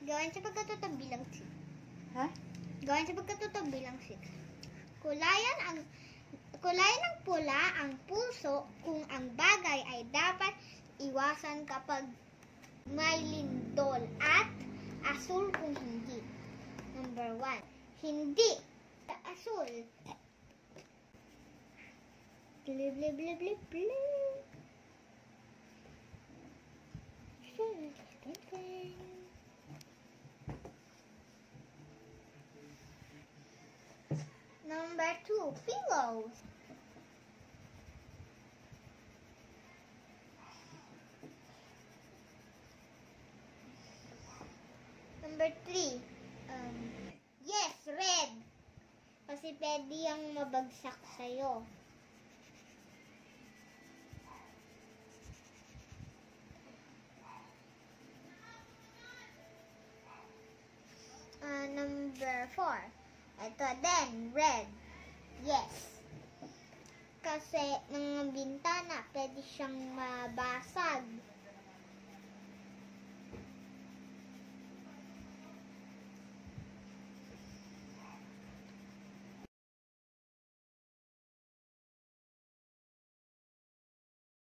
Gawin sa pagkatotoo bilang 6. Ha? Gawin sa pagkatotoo bilang 6. Kulayan ng pula ang puso kung ang bagay ay dapat iwasan kapag may lindol at asul kung hindi. Number 1. Hindi asul. Blip, blip, blip, blip, blip. Number 2, pillows. Number 3, yes, red. Kasi pwede yung mabagsak sa'yo. Number 4. Ito din, red. Yes. Kasi ng bintana, pwede siyang mabasag.